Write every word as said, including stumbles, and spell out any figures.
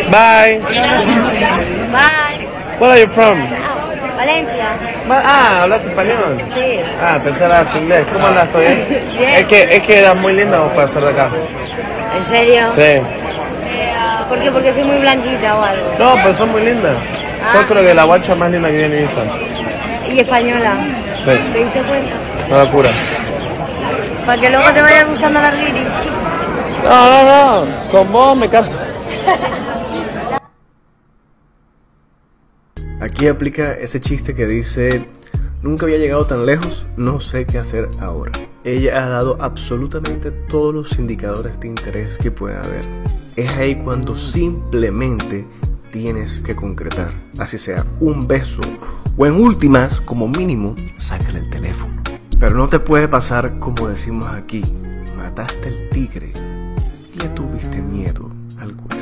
Bye. Bye. Where are you from? Valencia. Ah, ¿hablas español? Sí. Ah, pensé hablas inglés. ¿Cómo andas? ¿Todo bien? Bien. Es que, es que eras muy linda para ser de acá. ¿En serio? Sí. ¿Por qué? Porque soy muy blanquita o algo. No, pues son muy lindas. Ah. Yo creo que la guacha más linda que viene en Ibiza. Y española. Sí. ¿Te diste cuenta? Una locura. Para que luego te vayas buscando las guiris. No, no, no. Con vos me caso. Aquí aplica ese chiste que dice: nunca había llegado tan lejos, no sé qué hacer ahora. Ella ha dado absolutamente todos los indicadores de interés que pueda haber. Es ahí cuando simplemente tienes que concretar, así sea un beso o en últimas, como mínimo, sácale el teléfono. Pero no te puede pasar como decimos aquí: mataste el tigre y le tuviste miedo al cuello.